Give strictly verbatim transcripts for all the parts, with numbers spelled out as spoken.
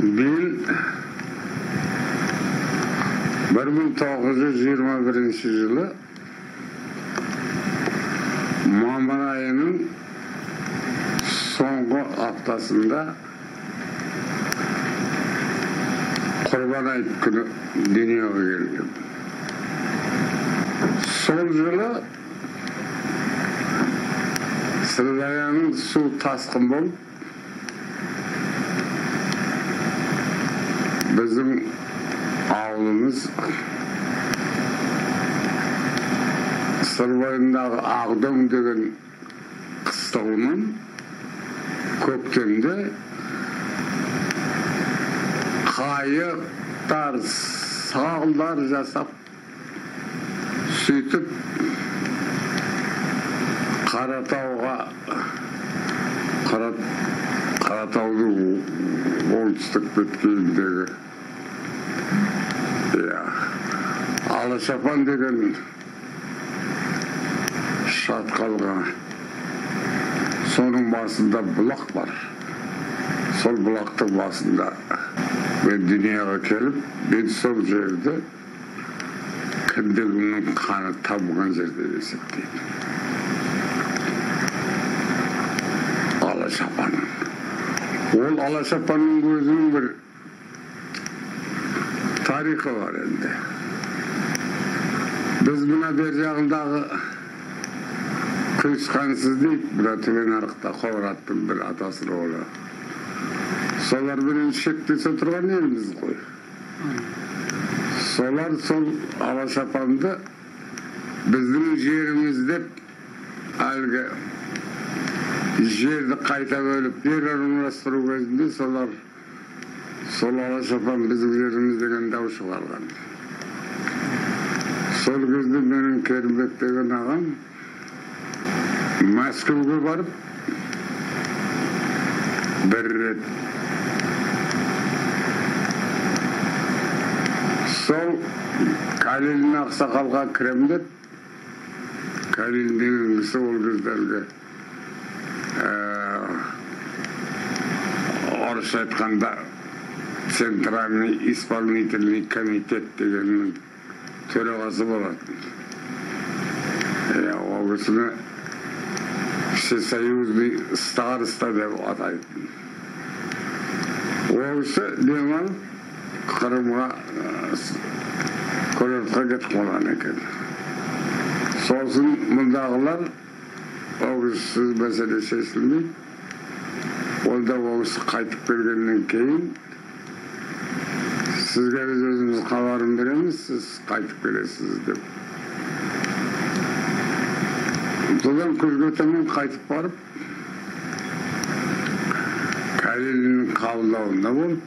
Bil bir ming to'qqiz yuz yigirma birinchi yılı Ma'mur ayının so'nggi haftasında Qurban Hayit günü dunyoga kelgan. Sol yılı Sirdaryoning suv tasqin bo'lib bizim avlumuz Sirdaryo'dagi Aqdam degan qishlog'ning ko'ktemde qayiqlar, sağlar jasab сөйтіп Qaratauga Qaratauning oңтүстік беткейіндегі Алашапан деген шатқалға соның басында бұлақ бар. Сол бұлақтың басында мен дүниеге келіп, мен сол жерде кіндігімнің қаны тамған жерде есептеймін. Алашапанның. Ол Алашапанның өзінің бір тарихы бар енді. Біз мына бер жағындағы Күшқансыз дейді, бұра төмен арықта Қоңыраттың бір атасының оғы. Солар бірін шектесе тұрған еліміз ғой. Солар сол Алашапанды біздің жеріміз деп әлгі жерді қайта бөліп жер орналастыру кезінде солар сол Алашапан біздің жеріміз деген дау шығарған. Сол кезде менің Керімбек деген ағам Мәскеуге барып бір рет сол Калилин ақсақалға кірем деп Калилин деген кісі ол кездерге орысша айтқанда Центральный исполнительный комитет дегеннің төрағасы болатын. Ол кісіні Всесоюзный староста деп атайтын. Ол кісі демал Қырымға көрертқа кетіп қалған екен. Сосын мұндағылар ол кісі мәселе шешілмей, онда ол кісі қайтып келгеннен кейін сізге біз өзіміз хабарын береміз, сіз қайтып келесіз деп. Содан Күзгөтемен қайтып барып, Калилиннің қабылдауында болып,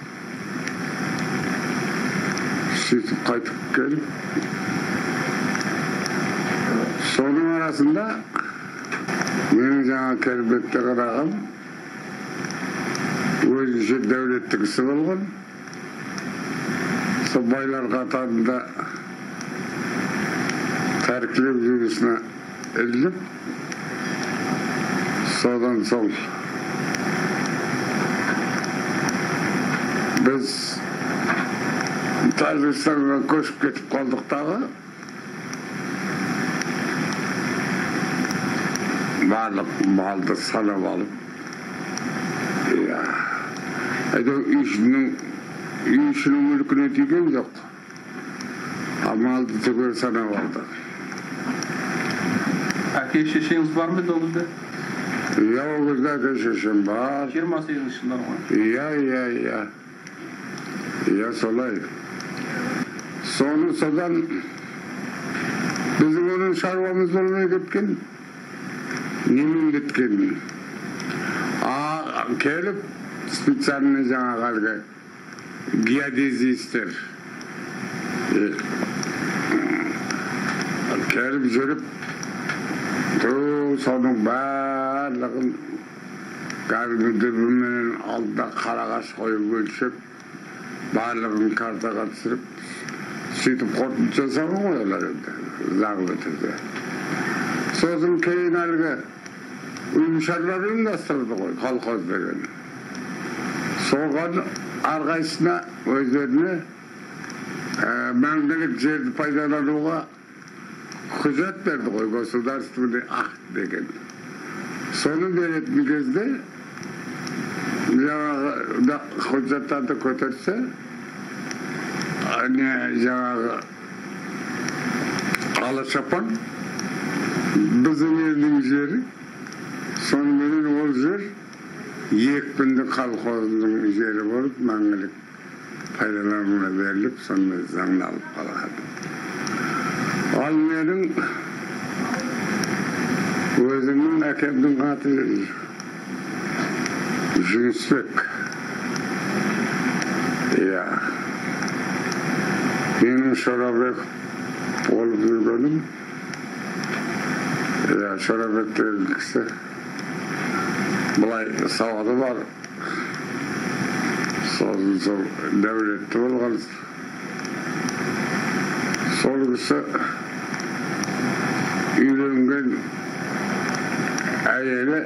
сөйтіп қайтып келіп, соның арасында менің жаңа Керімбекте қарағым өзінше дәулетті кісі болған. Сол байлар қатарында тәркілеу жүрісіне іліп, содан сол біз Тәжікстанға көшіп кетіп қалдықтағы барлық малды санап алып, үй ішінің мүлкіне тиген жоқ, малды түгел санап алды. Әке шешеңіз бар ма ол кезде? Иә, ол кезде әке шешем бар. жиырма сегізінші жылдар ғой? Иә, иә, иә. Иә, солай. Соны содан біздің оның шаруамыз болмай кеткен, немен кеткен. Келіп, специальный жаңағы әлгі геодезистер келіп жүріп, соның барлығын кәдімгі дүрбімен алдында қарағаш қойып өлшеп, барлығын картаға түсіріп, сөйтіп қорытынды жасаған ғой олар енді, заңды түрде. Сосын кейін әлгі ұйымшарлар ұйымдастырды ғой, колхоз деген. Соған Арқайсына өздеріне мәңгілік жерді пайдалануға құжат берді ғой, государственный акт деген. Соны беретін кезде жаңағы құжаттарды көтерсе, жаңағы Алашапан біздің елдің жері, сонымен ол жер екпінді колхоздың жері болып мәңгілік пайдалануға беріліп, сонымен заңдалып қалған. Ал менің өзімнің әкемдің аты Жүнісбек. Иә. Менің Шорабек болып жүргенім. Иә, Шорабек деген кісі. Бұлай сауаты бар. Сосын сол дәулетті болған. Сол кісі үйленген әйелі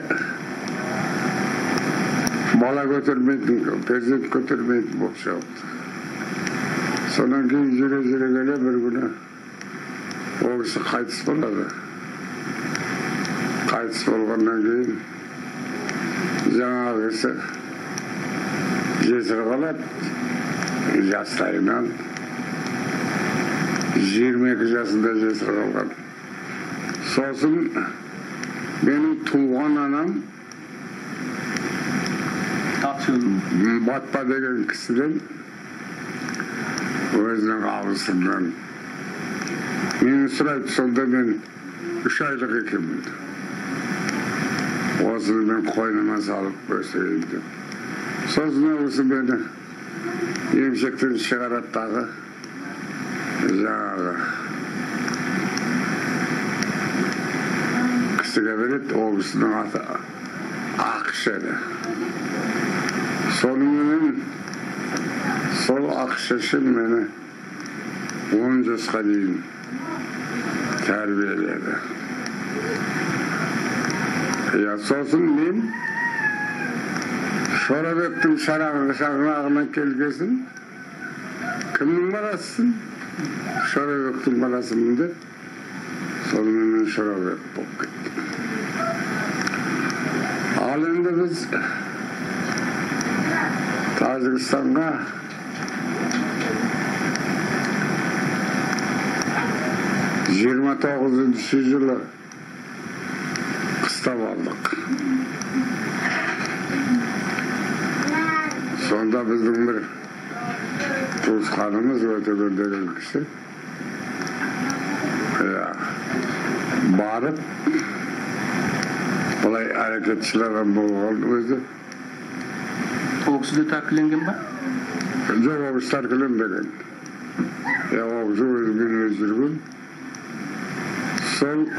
бала көтермейтін, перзент көтермейтін болып шығыпты. Сонан кейін жүре-жүре келе бір күні ол кісі қайтыс болады. Қайтыс болғаннан кейін жаңағы кісі жесір қалады, жастайынан жиырма екі жасында жесір қалған. Сосын менің туған анам Батпа деген кісіден өзінің абысымнан мені сұрайды, сонда мен үш айлық екенмін. Осыны мен қойныма салып өсірейін деп. Сосын осы мені емшектен шығарады дағы жаңағы кісіге береді, ол кісінің аты Ақш еді. Сонымен сол Ақш үшін мені он жасқа дейін тәрбиеледі. Я сосын мен Шорабектің шағынағына келгесін, кімнің баласысың? Шорабектің баласымын деп, сонымен мен Шорабек болып кеттім. Ал енді біз Тәжікстанға жиырма тоғызыншы жылы қыстап алдық. Сонда біздің бір туысқанымыз Өтеген деген кісі барып бұлай әрекетшілерін болған өзі. Ол кісі де тәркіленген ба? Жоқ, ол кісі тәркіленбеген. Ол кісі өзімен өз жүрген. Сол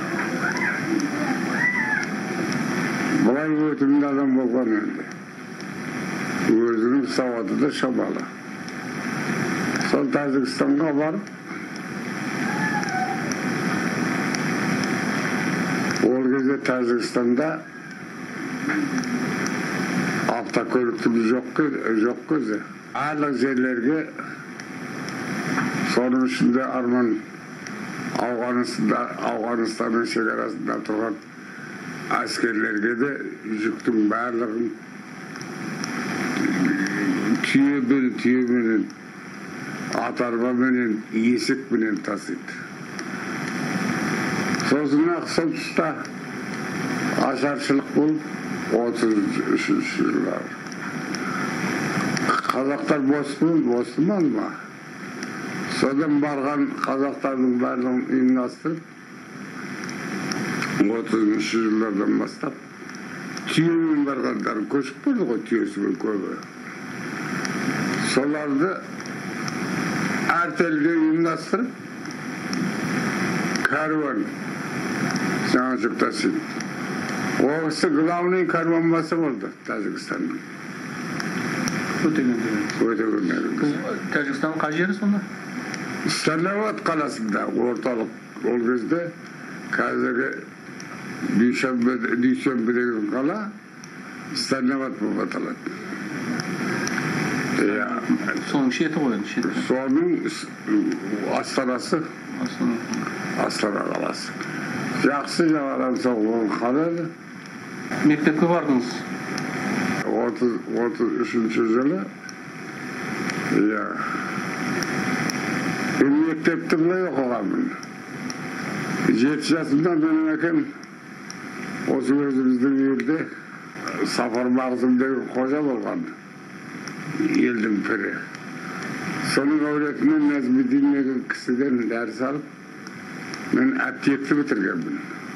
бұлай өтімді адам болған енді. Өзінің сауаты да шамалы. Сол Тәжікстанға барып, ол кезде Тәжікстанда автокөліктің жоқ көзі. Арлық жерлерге, соның ішінде Арман Ауғанстанның шекарасында тұрған әскерлерге де жүктің барлығын түйемен, түйеменен, атарбаменен, есекменен тасиды. Сосын ақ сол тұста ашаршылық болып, отыз үшінші жылдар. Қазақтар босмын, босман ма? Содан барған қазақтардың барлығын ұйымдастырып, отызыншы жылдардан бастап, түйемен барғандарын көшіп болды ғой, түйесімен көбі. Соларды әртелге ұйымдастырып, каруан жаңа жүк тасиды. Ол кісі главный каруанбасы болды Тәжікстанның. Өтеген деген. Өтеген деген. Тәжікстанның қай жері сонда? Сталинабад қаласында орталық. Ол кезде қазіргі Дүйшенбе деген қала Сталинабад болып аталады. Iya. So'ng şeti qo'yadi, şeti. So'ning astanasi Aslında Astana qalasi. Yaxshi javob sog'lom qaradi. mektepke bardınız. otuz otuz üçüncü yılı. Ya. Ben mektepte bile yok oğlanım. Yedi yaşımdan benim ekim осы өзіміздің елде сапар мағзымдегі қожа болған елдің пірі. Соның әулетінен Нәжмидин деген кісіден дәріс алып, мен әптиекті бітіргенмін.